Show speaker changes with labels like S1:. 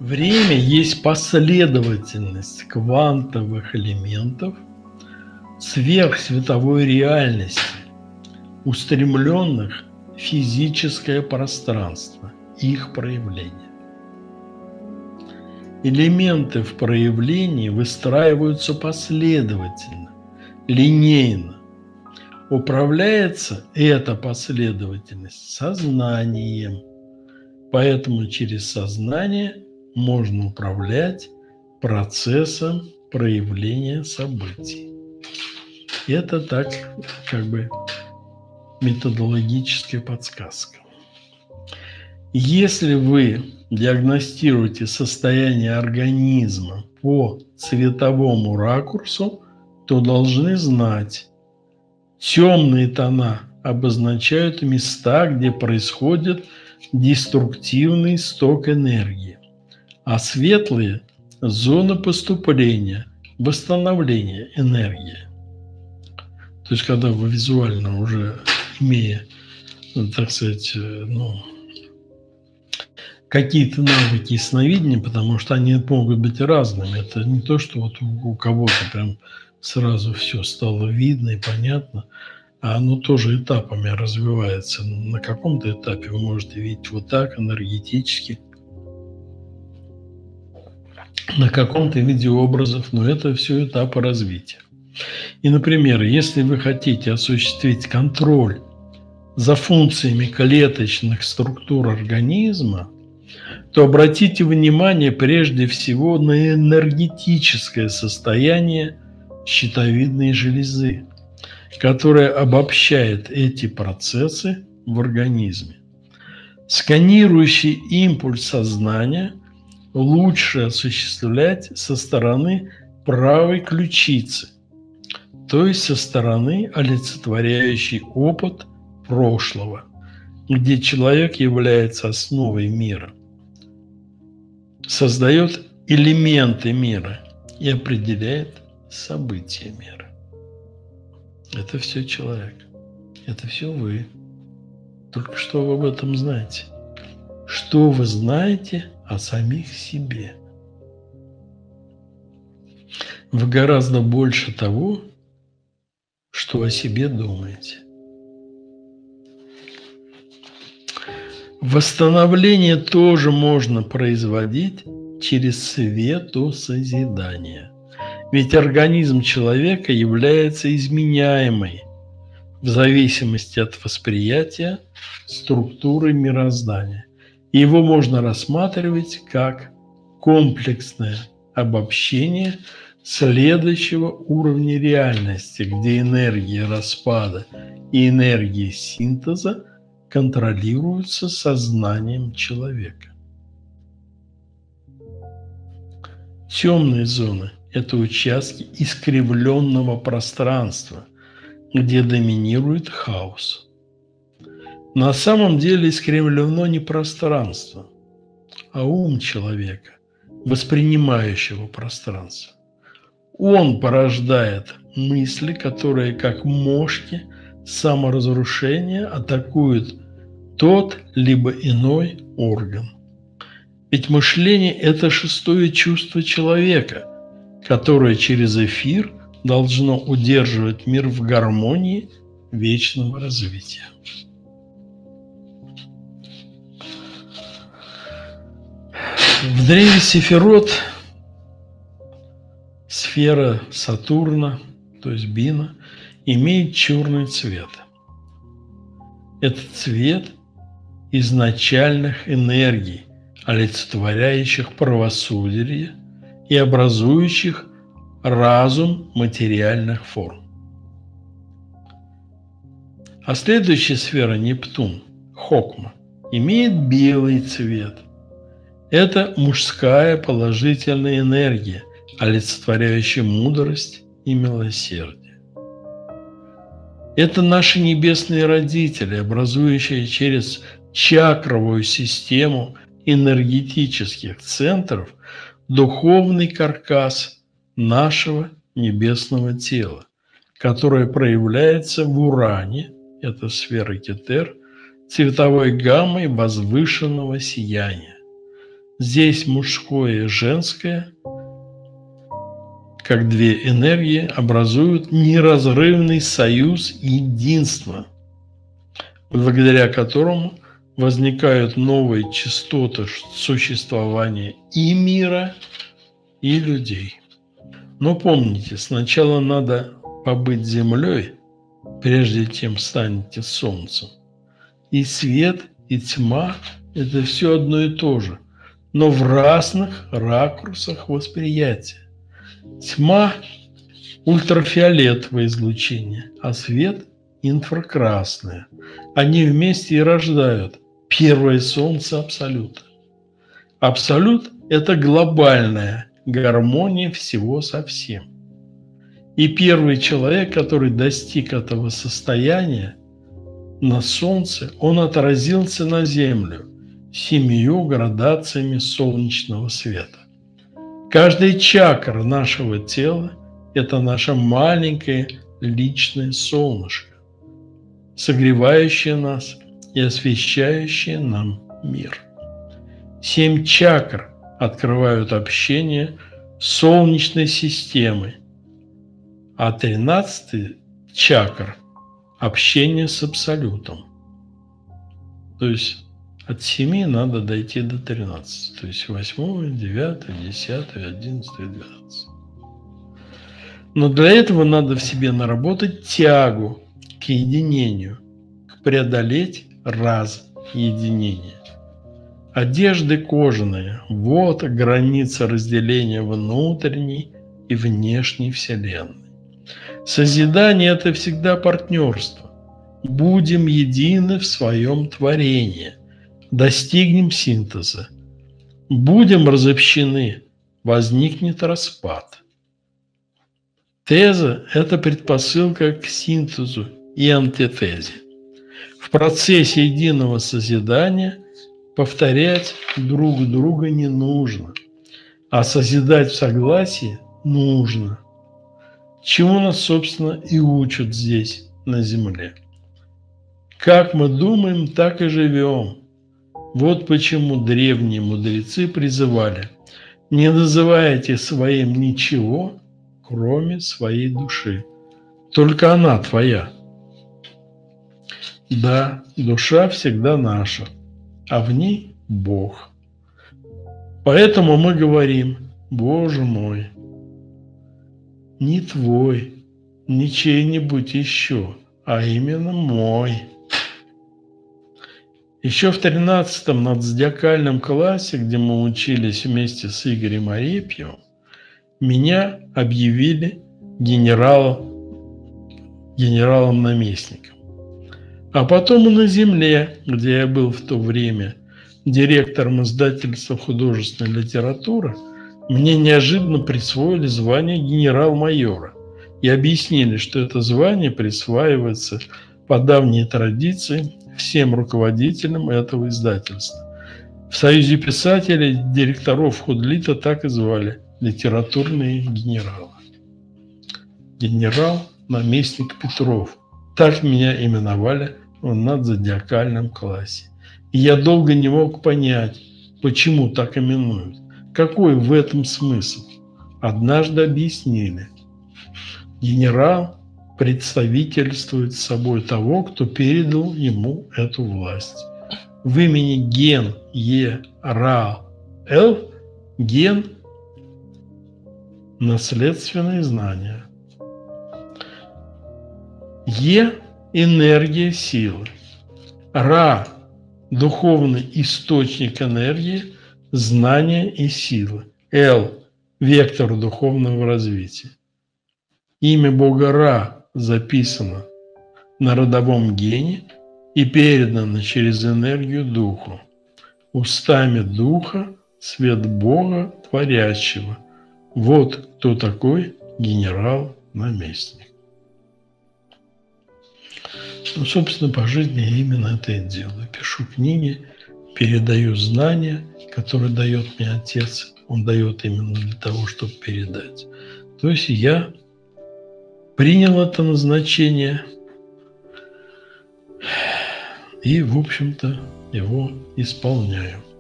S1: Время есть последовательность квантовых элементов сверхсветовой реальности, устремленных в физическое пространство, их проявление. Элементы в проявлении выстраиваются последовательно, линейно. Управляется эта последовательность сознанием, поэтому через сознание можно управлять процессом проявления событий. Это так, как бы, методологическая подсказка. Если вы диагностируете состояние организма по цветовому ракурсу, то должны знать, темные тона обозначают места, где происходит деструктивный сток энергии, а светлые – зоны поступления, восстановления энергии. То есть, когда вы визуально уже имея, так сказать, какие-то навыки ясновидения, потому что они могут быть разными. Это не то, что вот у кого-то прям сразу все стало видно и понятно, а оно тоже этапами развивается. На каком-то этапе вы можете видеть вот так, энергетически, на каком-то виде образов, но это все этапы развития. И, например, если вы хотите осуществить контроль за функциями клеточных структур организма, то обратите внимание прежде всего на энергетическое состояние щитовидной железы, которая обобщает эти процессы в организме. Сканирующий импульс сознания лучше осуществлять со стороны правой ключицы, то есть со стороны, олицетворяющей опыт прошлого, где человек является основой мира, создает элементы мира и определяет события мира. Это все человек, это все вы. Только что вы об этом знаете? Что вы знаете о самих себе? Вы гораздо больше того, что о себе думаете. Восстановление тоже можно производить через светосозидание. Ведь организм человека является изменяемой в зависимости от восприятия структуры мироздания. И его можно рассматривать как комплексное обобщение следующего уровня реальности, где энергия распада и энергия синтеза контролируются сознанием человека. Темные зоны – это участки искривленного пространства, где доминирует хаос. На самом деле искривлено не пространство, а ум человека, воспринимающего пространство. Он порождает мысли, которые, как мошки саморазрушения, атакуют тот либо иной орган. Ведь мышление – это шестое чувство человека, которое через эфир должно удерживать мир в гармонии вечного развития. В древе Сефирот сфера Сатурна, то есть Бина, имеет черный цвет. Этот цвет изначальных энергий, олицетворяющих правосудие и образующих разум материальных форм. А следующая сфера Нептун, Хокма, имеет белый цвет. Это мужская положительная энергия, олицетворяющая мудрость и милосердие. Это наши небесные родители, образующие через чакровую систему энергетических центров духовный каркас нашего небесного тела, которое проявляется в Уране, это сфера Кетер, цветовой гаммой возвышенного сияния. Здесь мужское и женское, как две энергии, образуют неразрывный союз единства, благодаря которому возникают новые частоты существования и мира, и людей. Но помните, сначала надо побыть землей, прежде чем станете солнцем. И свет, и тьма – это все одно и то же, но в разных ракурсах восприятия. Тьма – ультрафиолетовое излучение, а свет – инфракрасное. Они вместе и рождают первое солнце Абсолюта. Абсолют – это глобальная гармония всего со всем. И первый человек, который достиг этого состояния на Солнце, он отразился на Землю 7 градациями солнечного света. Каждая чакра нашего тела – это наше маленькое личное солнышко, согревающее нас и освещающее нам мир. 7 чакр открывают общение с Солнечной системой, а 13 чакр – общение с Абсолютом. То есть от 7 надо дойти до 13, то есть 8, 9, 10, 11, 12. Но для этого надо в себе наработать тягу к единению, преодолеть разъединение. Одежды кожаные – вот граница разделения внутренней и внешней Вселенной. Созидание – это всегда партнерство. Будем едины в своем творении, достигнем синтеза. Будем разобщены, возникнет распад. Теза – это предпосылка к синтезу и антитезе. В процессе единого созидания повторять друг друга не нужно, а созидать в согласии нужно. Чему нас, собственно, и учат здесь, на Земле. Как мы думаем, так и живем. Вот почему древние мудрецы призывали: не называйте своим ничего, кроме своей души. Только она твоя. Да, душа всегда наша, а в ней Бог. Поэтому мы говорим: Боже мой, не твой, не чей-нибудь еще, а именно мой. Еще в 13-м нацдиакальном классе, где мы учились вместе с Игорем Арепьевым, меня объявили генералом-наместником. А потом и на земле, где я был в то время директором издательства художественной литературы, мне неожиданно присвоили звание генерал-майора и объяснили, что это звание присваивается по давней традиции всем руководителям этого издательства. В Союзе писателей директоров худлита так и звали – литературные генералы. Генерал-наместник Петров. Так меня именовали в надзодиакальном классе. И я долго не мог понять, почему так именуют. Какой в этом смысл? Однажды объяснили. Генерал представительствует собой того, кто передал ему эту власть. В имени ген Е-Ра-Л ген – наследственные знания. Е – энергия силы. Ра – духовный источник энергии, знания и силы. Л – вектор духовного развития. Имя Бога Ра записано на родовом гене и передано через энергию Духу. Устами Духа свет Бога Творящего. Вот кто такой генерал-наместник. Ну, собственно, по жизни я именно это и делаю. Пишу книги, передаю знания, которые дает мне Отец. Он дает именно для того, чтобы передать. То есть я принял это назначение и, в общем-то, его исполняю.